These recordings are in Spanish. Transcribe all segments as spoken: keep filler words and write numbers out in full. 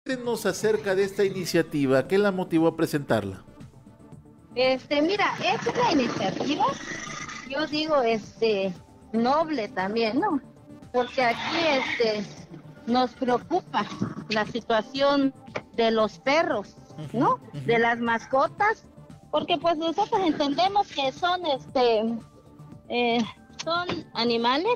Cuéntenos acerca de esta iniciativa, ¿qué la motivó a presentarla? Este, mira, es una iniciativa, yo digo, este, noble también, ¿no? Porque aquí, este, nos preocupa la situación de los perros, ¿no? Uh-huh, uh-huh. De las mascotas, porque pues nosotros entendemos que son, este, eh, son animales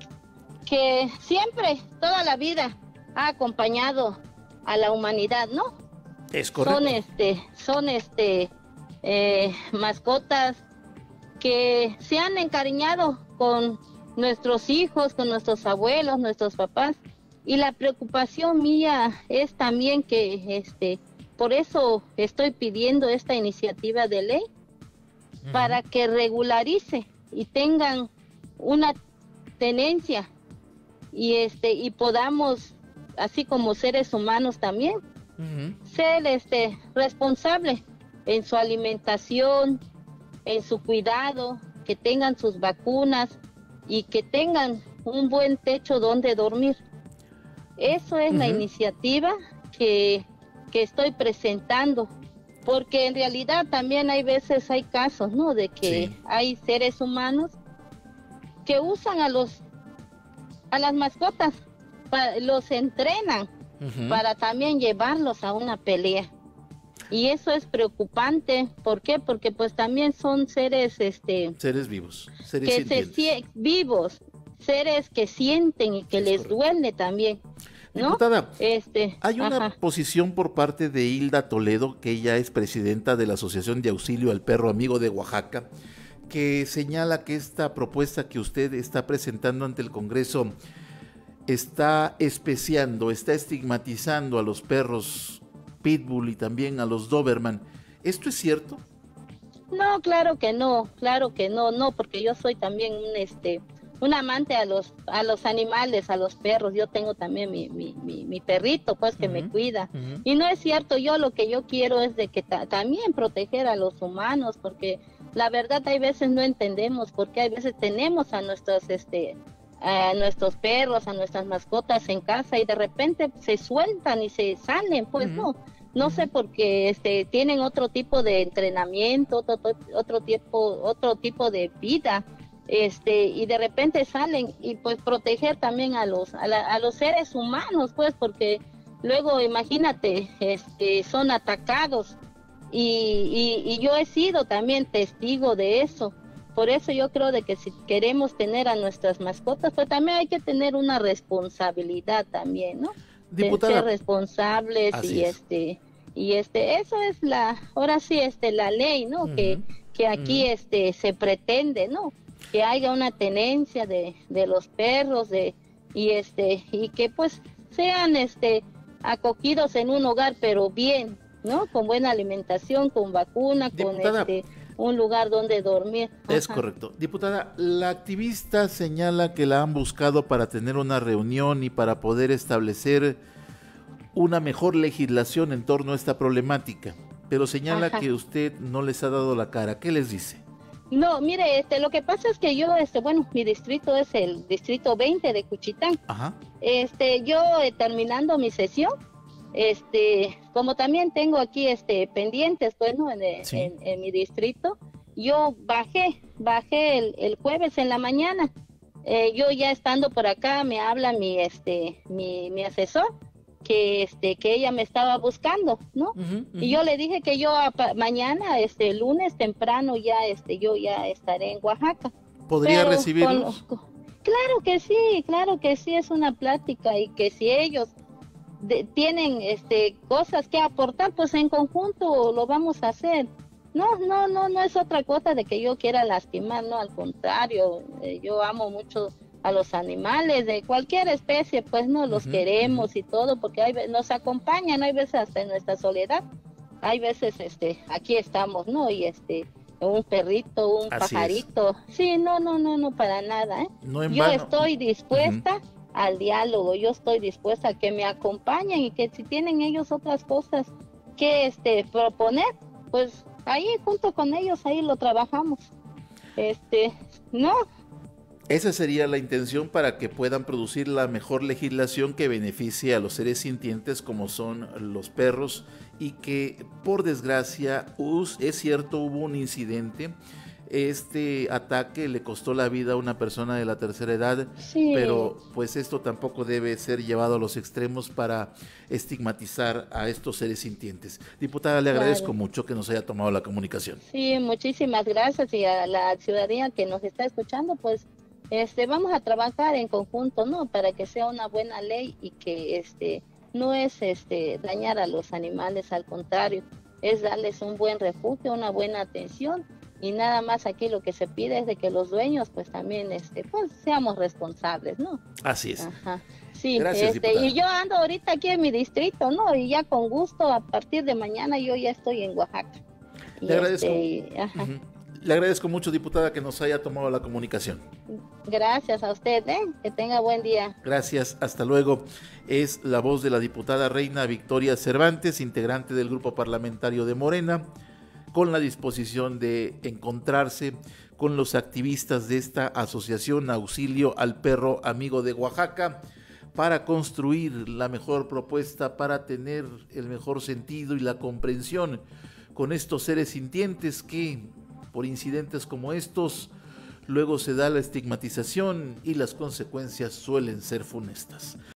que siempre, toda la vida, ha acompañado a la humanidad, ¿no? Es correcto. Son, este, son, este, eh, mascotas que se han encariñado con nuestros hijos, con nuestros abuelos, nuestros papás, y la preocupación mía es también que, este, por eso estoy pidiendo esta iniciativa de ley, uh-huh. para que regularice y tengan una tenencia y este y podamos, así como seres humanos también, uh-huh. ser este responsable en su alimentación, en su cuidado, que tengan sus vacunas y que tengan un buen techo donde dormir. Eso es uh-huh. la iniciativa que, que estoy presentando, porque en realidad también hay veces, hay casos, ¿no? De que sí. hay seres humanos que usan a los a las mascotas, para, los entrenan uh-huh. para también llevarlos a una pelea. Y eso es preocupante. ¿Por qué? Porque pues también son seres este seres vivos, seres que se, vivos, seres que sienten y que es les correcto. Duele también, ¿no? Diputada, este, hay una ajá. posición por parte de Hilda Toledo, que ella es presidenta de la Asociación de Auxilio al Perro Amigo de Oaxaca, que señala que esta propuesta que usted está presentando ante el Congreso está especiando, está estigmatizando a los perros Pitbull y también a los Doberman. ¿Esto es cierto? No, claro que no, claro que no, no, porque yo soy también un este un amante a los a los animales, a los perros. Yo tengo también mi mi, mi, mi perrito, pues, que uh-huh, me cuida. Uh-huh. Y no es cierto, yo lo que yo quiero es de que ta- también proteger a los humanos, porque la verdad hay veces no entendemos, porque hay veces tenemos a nuestros este a nuestros perros, a nuestras mascotas en casa y de repente se sueltan y se salen, pues uh-huh. no, no uh-huh. sé, porque este tienen otro tipo de entrenamiento, otro, otro tipo, otro tipo de vida, este, y de repente salen, y pues proteger también a los, a, la, a los seres humanos, pues, porque luego imagínate, este, son atacados, y, y, y yo he sido también testigo de eso. Por eso yo creo de que si queremos tener a nuestras mascotas, pues también hay que tener una responsabilidad también, ¿no? Diputada, de ser responsables y es. este y este eso es la ahora sí este la ley, ¿no? Uh-huh. Que que aquí uh-huh. este se pretende, ¿no? Que haya una tenencia de, de los perros de y este y que pues sean este acogidos en un hogar, pero bien, ¿no? Con buena alimentación, con vacuna, Diputada, con este un lugar donde dormir. Es Ajá. correcto. Diputada, la activista señala que la han buscado para tener una reunión y para poder establecer una mejor legislación en torno a esta problemática, pero señala Ajá. que usted no les ha dado la cara. ¿Qué les dice? No, mire, este, lo que pasa es que yo, este, bueno, mi distrito es el distrito veinte de Cuchitán. Ajá. Este, yo eh, terminando mi sesión, este, como también tengo aquí, este, pendientes, pues, ¿no? En, sí. en, en mi distrito, yo bajé, bajé el, el jueves en la mañana. Eh, yo ya estando por acá, me habla mi, este, mi, mi asesor, que este que ella me estaba buscando, ¿no? Uh-huh, uh-huh. Y yo le dije que yo a, pa, mañana, este lunes temprano ya este yo ya estaré en Oaxaca. ¿Podría recibirlos? Con, con, claro que sí, claro que sí, es una plática, y que si ellos de, tienen este cosas que aportar, pues en conjunto lo vamos a hacer. No, no, no, no es otra cosa de que yo quiera lastimar, no, al contrario, eh, yo amo mucho a los animales de cualquier especie, pues no los uh-huh, queremos uh-huh. y todo, porque hay, nos acompañan, hay veces hasta en nuestra soledad, hay veces este aquí estamos, ¿no? Y este un perrito, un Así pajarito, es. sí, no, no, no, no para nada, ¿eh? No yo vano. estoy dispuesta uh-huh. al diálogo, yo estoy dispuesta a que me acompañen, y que si tienen ellos otras cosas que este proponer, pues ahí junto con ellos ahí lo trabajamos, este, no. Esa sería la intención para que puedan producir la mejor legislación que beneficie a los seres sintientes como son los perros y que por desgracia es cierto hubo un incidente. Este ataque le costó la vida a una persona de la tercera edad, Sí, pero pues esto tampoco debe ser llevado a los extremos para estigmatizar a estos seres sintientes. Diputada, le agradezco claro. mucho que nos haya tomado la comunicación. Sí, muchísimas gracias y a la ciudadanía que nos está escuchando, pues este vamos a trabajar en conjunto, ¿no? Para que sea una buena ley y que este no es este dañar a los animales, al contrario, es darles un buen refugio, una buena atención y nada más aquí lo que se pide es de que los dueños pues también este pues seamos responsables, ¿no? Así es. Ajá. Sí, Gracias, este, diputada. y yo ando ahorita aquí en mi distrito, ¿no? Y ya con gusto, a partir de mañana yo ya estoy en Oaxaca. Le Y agradezco, este, y- ajá. ujú. Le agradezco mucho, diputada, que nos haya tomado la comunicación. Gracias a usted, ¿eh? Que tenga buen día. Gracias, hasta luego. Es la voz de la diputada Reina Victoria Cervantes, integrante del grupo parlamentario de Morena, con la disposición de encontrarse con los activistas de esta asociación Auxilio al Perro Amigo de Oaxaca para construir la mejor propuesta, para tener el mejor sentido y la comprensión con estos seres sintientes que, por incidentes como estos, luego se da la estigmatización y las consecuencias suelen ser funestas.